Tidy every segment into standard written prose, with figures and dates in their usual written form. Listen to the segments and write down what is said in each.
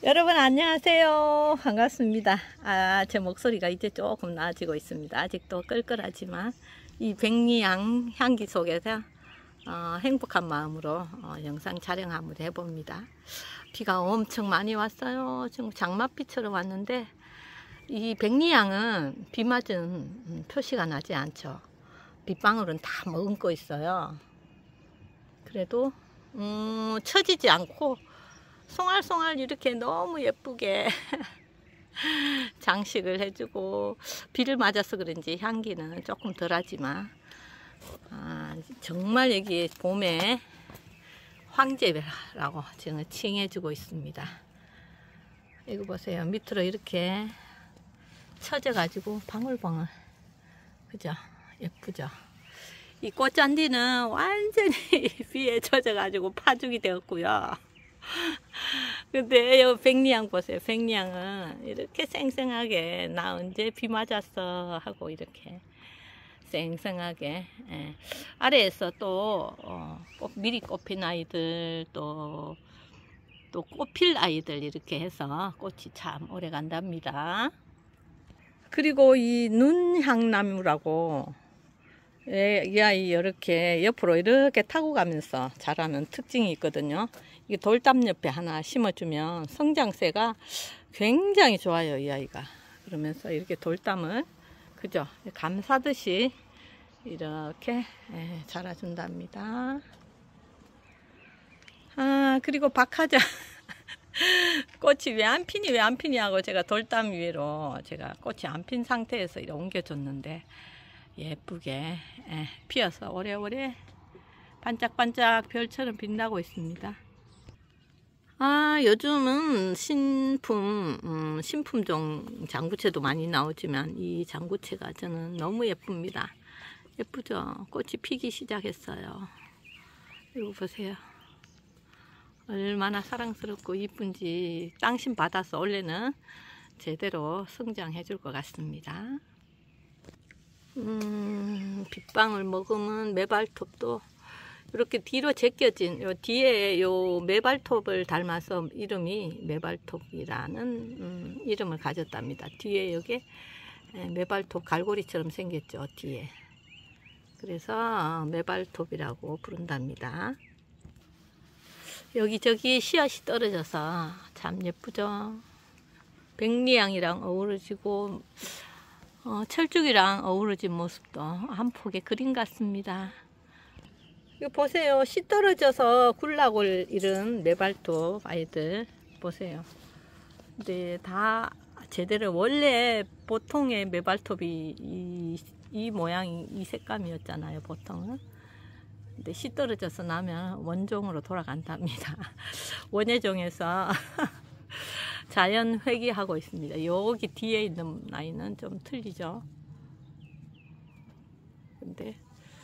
여러분 안녕하세요. 반갑습니다. 제 목소리가 이제 조금 나아지고 있습니다. 아직도 끌끌하지만 이 백리향 향기 속에서 행복한 마음으로 영상 촬영 한번 해봅니다. 비가 엄청 많이 왔어요. 지금 장맛비처럼 왔는데 이 백리향은 비 맞은 표시가 나지 않죠. 빗방울은 다 머금고 있어요. 그래도 처지지 않고 송알송알 이렇게 너무 예쁘게 장식을 해주고, 비를 맞아서 그런지 향기는 조금 덜하지만 정말 여기 봄에 황제라고 지금 칭해주고 있습니다. 이거 보세요. 밑으로 이렇게 처져 가지고 방울방울, 그죠? 예쁘죠? 이 꽃잔디는 완전히 비에 젖어 가지고 파죽이 되었고요. 근데 이 백리향 보세요. 백리향은 이렇게 쌩쌩하게 나 언제 비 맞았어 하고 이렇게 쌩쌩하게, 아래에서 또 미리 꽃핀 아이들, 또 꽃필 아이들 이렇게 해서 꽃이 참 오래 간답니다. 그리고 이 눈향나무라고, 이 아이 이렇게 옆으로 이렇게 타고 가면서 자라는 특징이 있거든요. 이게 돌담 옆에 하나 심어주면 성장세가 굉장히 좋아요, 이 아이가. 그러면서 이렇게 돌담을, 그죠? 감사듯이 이렇게 자라준답니다. 그리고 박하자 꽃이 왜 안 피니 하고 제가 돌담 위로 제가 꽃이 안 핀 상태에서 이렇게 옮겨줬는데 예쁘게 피어서 오래오래 반짝반짝 별처럼 빛나고 있습니다. 요즘은 신품종 장구채도 많이 나오지만 이 장구채가 저는 너무 예쁩니다. 예쁘죠? 꽃이 피기 시작했어요. 이거 보세요. 얼마나 사랑스럽고 이쁜지 땅심 받아서 원래는 제대로 성장해 줄 것 같습니다. 빗방울 머금은 메발톱도 이렇게 뒤로 제껴진, 요 뒤에 요 메발톱을 닮아서 이름이 메발톱이라는 이름을 가졌답니다. 뒤에 여기 메발톱 갈고리처럼 생겼죠, 뒤에. 그래서 메발톱이라고 부른답니다. 여기저기 씨앗이 떨어져서 참 예쁘죠. 백리향이랑 어우러지고 철쭉이랑 어우러진 모습도 한 폭의 그림 같습니다. 이거 보세요. 씨 떨어져서 굴락을 잃은 메발톱 아이들 보세요. 근데 다 제대로, 원래 보통의 메발톱이 이 모양이 이 색감이었잖아요, 보통은. 근데 씨 떨어져서 나면 원종으로 돌아간답니다. 원예종에서 자연 회귀하고 있습니다. 여기 뒤에 있는 아이는 좀 틀리죠. 근데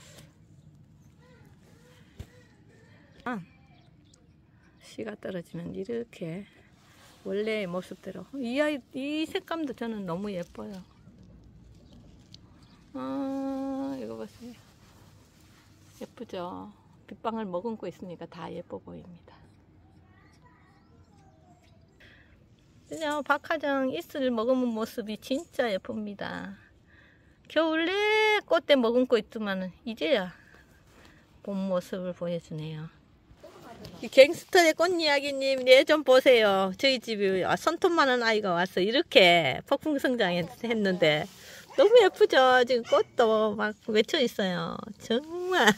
씨가 떨어지면 이렇게 원래의 모습대로, 이 아이 이 색감도 저는 너무 예뻐요. 이거 보세요. 예쁘죠? 빗방울 머금고 있으니까 다 예뻐 보입니다. 그냥 박하정 잎을 머금은 모습이 진짜 예쁩니다. 겨울에 꽃대 머금고 있더만 이제야 봄 모습을 보여주네요. 이 갱스터의 꽃이야기님, 네 좀 보세요. 저희 집에 손톱만한 아이가 와서 이렇게 폭풍성장했는데 너무 예쁘죠? 지금 꽃도 막 맺혀 있어요. 정말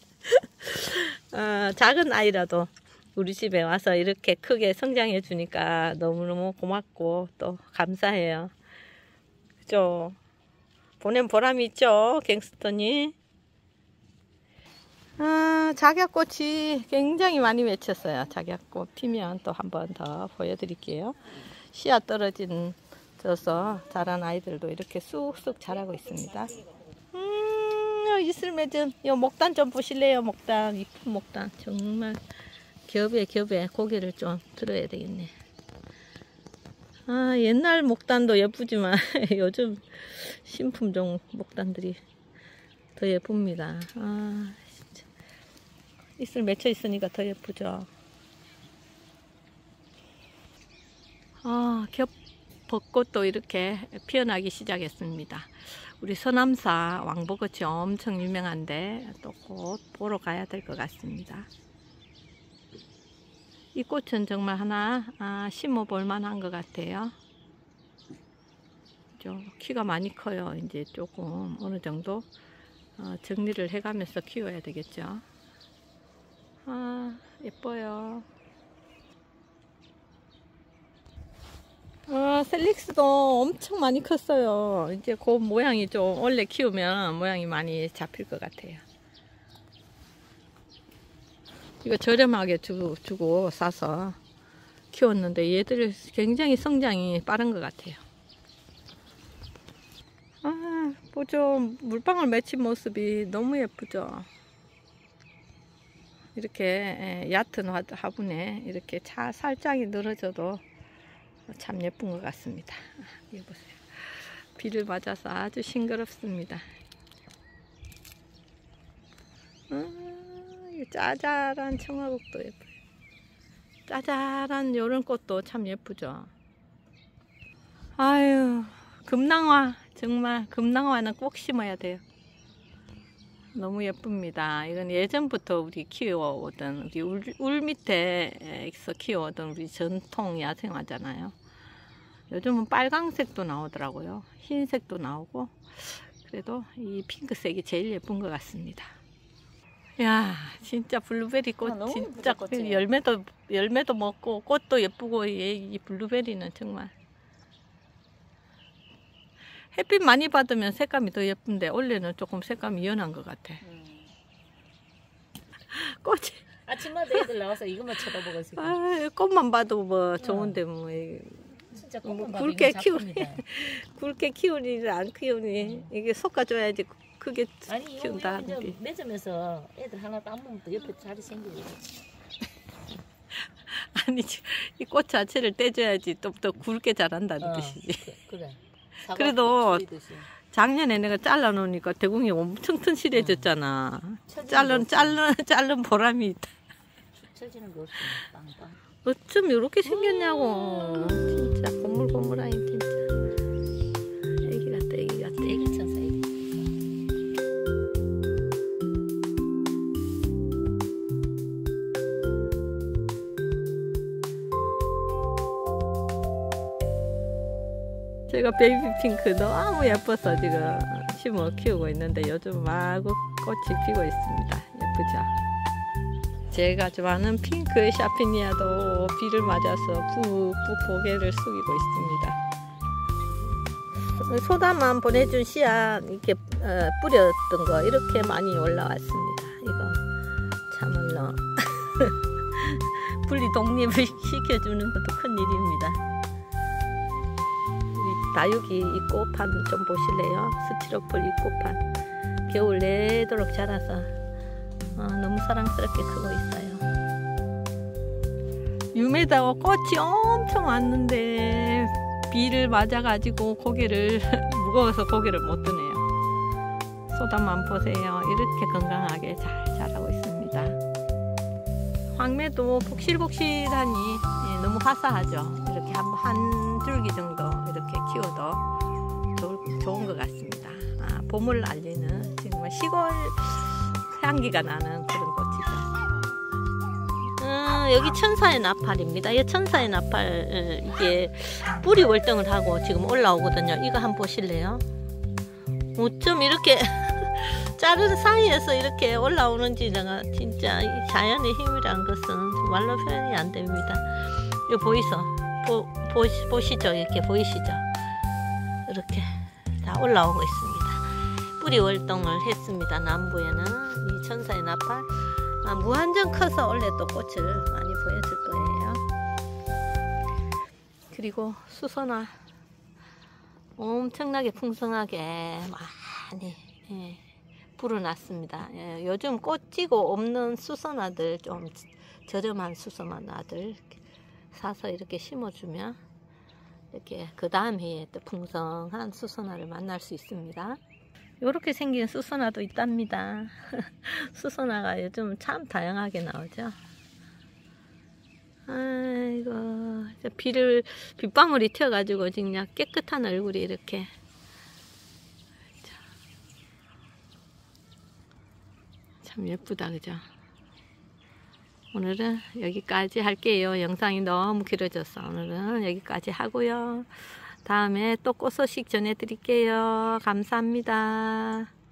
작은 아이라도 우리 집에 와서 이렇게 크게 성장해 주니까 너무너무 고맙고 또 감사해요. 그죠? 보낸 보람이 있죠, 갱스터님. 작약꽃이 굉장히 많이 맺혔어요. 작약꽃 피면 또 한 번 더 보여드릴게요. 씨앗 떨어져서 자란 아이들도 이렇게 쑥쑥 자라고 있습니다. 이슬 맺은 요 목단 좀 보실래요? 목단, 이쁜 목단. 정말 겹에 고개를 좀 들어야 되겠네. 옛날 목단도 예쁘지만 요즘 신품종 목단들이 더 예쁩니다. 진짜. 이슬 맺혀 있으니까 더 예쁘죠. 벚꽃도 이렇게 피어나기 시작했습니다. 우리 서남사 왕벚꽃이 엄청 유명한데 또 꽃 보러 가야 될 것 같습니다. 이 꽃은 정말 하나 심어 볼 만한 것 같아요. 키가 많이 커요. 이제 조금 어느 정도 정리를 해가면서 키워야 되겠죠. 예뻐요. 셀릭스도 엄청 많이 컸어요. 이제 그 모양이 좀 원래 키우면 모양이 많이 잡힐 것 같아요. 이거 저렴하게 주고 사서 키웠는데 얘들 굉장히 성장이 빠른 것 같아요. 보죠. 물방울 맺힌 모습이 너무 예쁘죠. 이렇게 얕은 화분에 이렇게 살짝이 늘어져도 참 예쁜 것 같습니다. 이거 보세요. 비를 맞아서 아주 싱그럽습니다. 짜잘한 청화국도 예뻐요. 짜잘한 요런 꽃도 참 예쁘죠. 아유, 금낭화. 정말 금낭화는 꼭 심어야 돼요. 너무 예쁩니다. 이건 예전부터 우리 키워오던, 우리 울 밑에서 키워오던 우리 전통 야생화잖아요. 요즘은 빨강색도 나오더라고요. 흰색도 나오고. 그래도 이 핑크색이 제일 예쁜 것 같습니다. 야, 진짜 블루베리 꽃 진짜 열매도 먹고 꽃도 예쁘고 이 블루베리는 정말 햇빛 많이 받으면 색감이 더 예쁜데 원래는 조금 색감이 연한 것 같아. 꽃이 아침마다 애들 나와서 이것만 쳐다보고 있어요. 꽃만 봐도 뭐 좋은데 뭐 진짜 꽃만 봐도 굵게 키우니 안 키우니 이게 솎아줘야지 크게 키운다 하는데. 아니 맺으면서 애들 하나 딱 먹으면 또 옆에 자리 생겨요. 아니 이 꽃 자체를 떼줘야지 또 굵게 자란다는 뜻이지. 그래. 그래도 작년에 내가 잘라놓으니까 대궁이 엄청 튼실해졌잖아. 자른 보람이 있다. 처지는 게 없어. 빵빵. 어쩜 이렇게 생겼냐고. 진짜 고물고물하니 진짜. 애기 같다, 애기 같다. 애기 천사, 애기. 제가 베이비 핑크 너무 예뻐서 지금 심어 키우고 있는데 요즘 마구 꽃이 피고 있습니다. 예쁘죠? 제가 좋아하는 핑크 샤피니아도 비를 맞아서 푹푹 고개를 숙이고 있습니다. 소다만 보내준 씨앗 이렇게 뿌렸던 거 이렇게 많이 올라왔습니다. 이거 참을로 분리 독립을 시켜주는 것도 큰 일입니다. 다육이 이 꽃판 좀 보실래요? 스티로폴 이 꽃판 겨울 내도록 자라서 너무 사랑스럽게 크고 있어요. 유메다가 꽃이 엄청 왔는데 비를 맞아가지고 고개를 무거워서 고개를 못 드네요. 소담만 보세요. 이렇게 건강하게 잘 자라고 있습니다. 황매도 복실복실하니 너무 화사하죠. 이렇게 한 줄기 정도 이렇게 키워도 좋은 것 같습니다. 봄을 알리는 정말 시골 향기가 나는 그런 꽃이죠. 여기 천사의 나팔입니다. 이 천사의 나팔 이게 뿌리 월등을 하고 지금 올라오거든요. 이거 한번 보실래요? 어쩜 이렇게 자른 사이에서 이렇게 올라오는지 내가 진짜 자연의 힘이란 것은 말로 표현이 안 됩니다. 이거 보시죠? 이렇게 보이시죠? 이렇게 다 올라오고 있습니다. 뿌리 월동을 했습니다. 남부에는 이 천사의 나팔 무한정 커서 원래 또 꽃을 많이 보여줄 거예요. 그리고 수선화 엄청나게 풍성하게 많이 불어났습니다. 요즘 꽃지고 없는 수선화들 좀 저렴한 수선화들 사서 이렇게 심어주면 이렇게 그 다음 해에 또 풍성한 수선화를 만날 수 있습니다. 이렇게 생긴 수선화도 있답니다. 수선화가 요즘 참 다양하게 나오죠. 아이고, 빗방울이 튀어가지고 그냥 깨끗한 얼굴이 이렇게. 참 예쁘다, 그죠? 오늘은 여기까지 할게요. 영상이 너무 길어져서 오늘은 여기까지 하고요. 다음에 또 꽃 소식 전해드릴게요. 감사합니다.